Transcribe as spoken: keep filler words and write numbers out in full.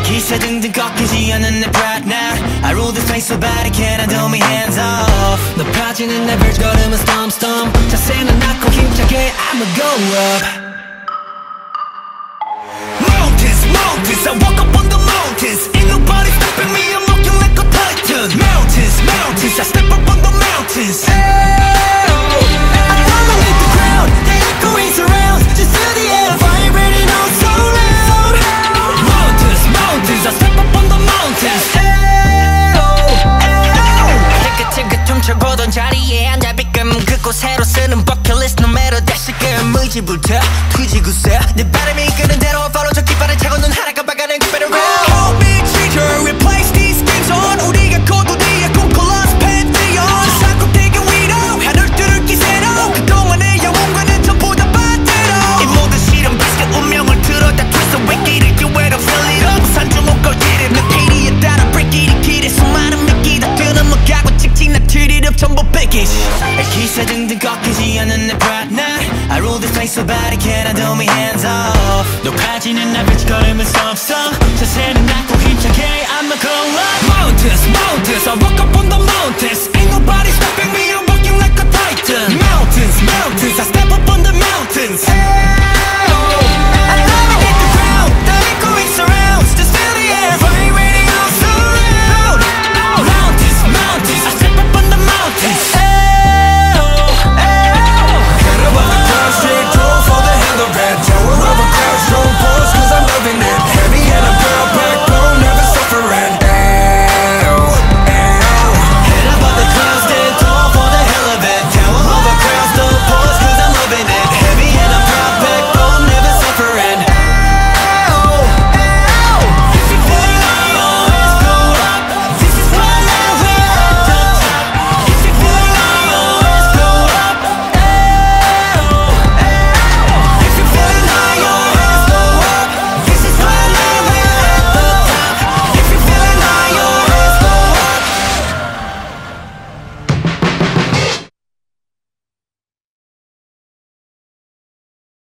기세 등등 꺾이지 않는 내 pride now. I rule this place so bad I can't handle me hands off. 높아지는 내 발걸음은 stomp stomp. 자세는 낮고 힘차게 I'ma go up. Mountains, mountains, I walk up on the mountains. Ain't nobody stopping me, I'm walking like a titan. Mountains, mountains, I step up on the mountains. Hey, I'm falling with the ground, the echoing surround. Just feel the air vibrating all so loud. Mountains, mountains, I step up on the mountains. 티긋티긋 퉁쳐보던 자리에 앉아 비끔 그곳으로 쓰는 버킷리스트 no matter 다시금 의지부터 투지구세 내 바람이 이끄는 대로 follow 저 깃발을 차고 눈 하나 깜빡하는 그 better road. Hold me trigger, replace these things on. 우리가 고도디에 코콜라스 팬티온 세상 꼭대기 위로 하늘 뚫을 기세로 그동안의 영웅과는 전부 다 반대로 이 모든 실험 비슷한 운명을 틀어 다 twist 왜 길을 기회로 fill it up 산주 목걸이를 몇 길이에 따라 break it 길에 수많은 미끼 다 끊어먹가고 찍찍 나 treat it up 전부 package. 기세 등등 꺾이지 않는 내 pride now. I rule this place so bad I can't handle me hands off. 높아지는 날 비치걸음은 stomp stomp. 자세는 낮고 힘차게 I'ma go up. Mountains, mountains, I walk up on the mountains. Ain't nobody stopping me, I'm walking like a titan. Mountains, mountains, I step up on the mountains. Hey.